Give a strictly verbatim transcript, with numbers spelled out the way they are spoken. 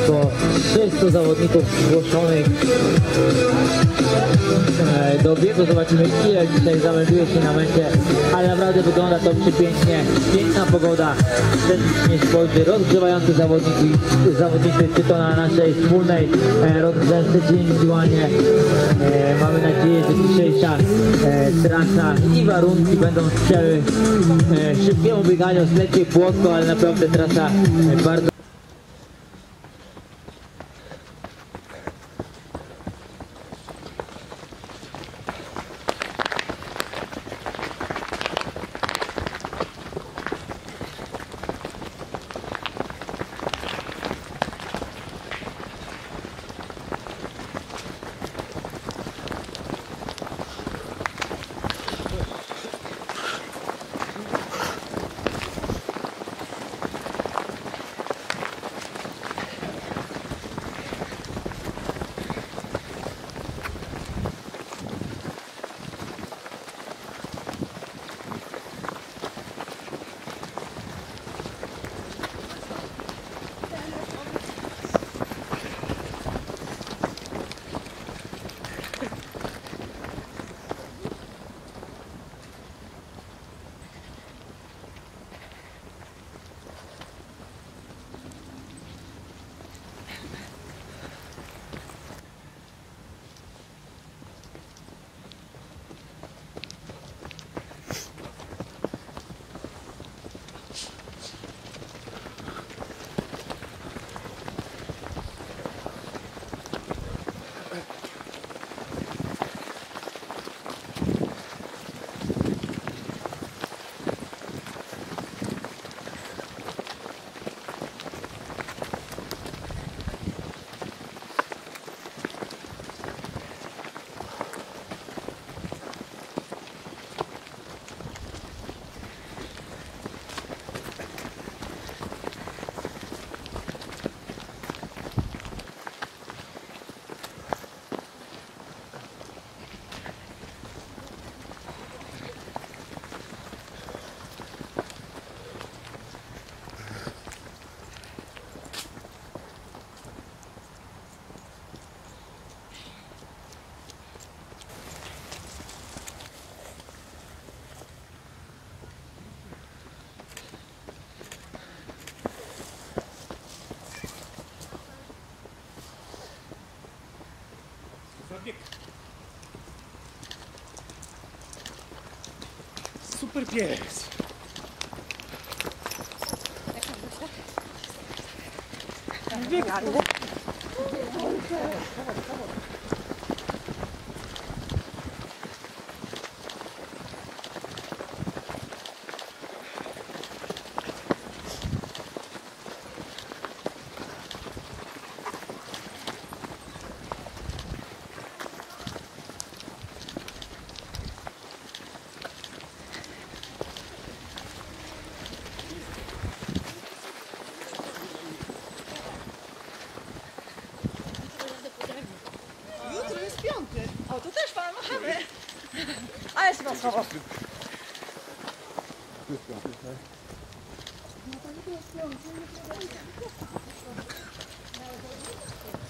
około trzystu zawodników zgłoszonych do biegu. Zobaczymy, ile dzisiaj zamelduje się na mecie, ale naprawdę wygląda to przepięknie. Piękna pogoda, nie spojrzy, rozgrzewający zawodniki, zawodnicy, czy to na naszej wspólnej rozgrzewce, czy indywidualnie. Mamy nadzieję, że dzisiejsza trasa i warunki będą sprzyjały szybkiemu bieganiu, z lekkiej płotko, ale naprawdę trasa bardzo... Super pies. Bieg. Jutro jest piąty. O, to też pan machamy. A jest pan schował. No to nie jest piąty.